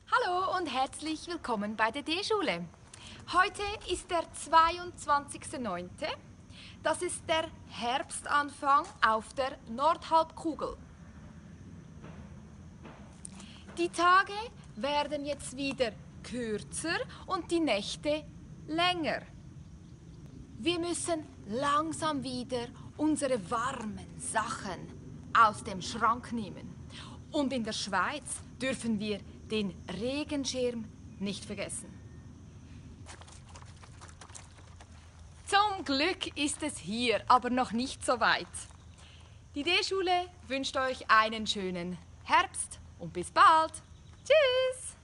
Hallo und herzlich willkommen bei der D-Schule. Heute ist der 22.09. Das ist der Herbstanfang auf der Nordhalbkugel. Die Tage werden jetzt wieder kürzer und die Nächte länger. Wir müssen langsam wieder unsere warmen Sachen aus dem Schrank nehmen. Und in der Schweiz dürfen wir den Regenschirm nicht vergessen. Zum Glück ist es hier, aber noch nicht so weit. Die D-Schule wünscht euch einen schönen Herbst und bis bald. Tschüss!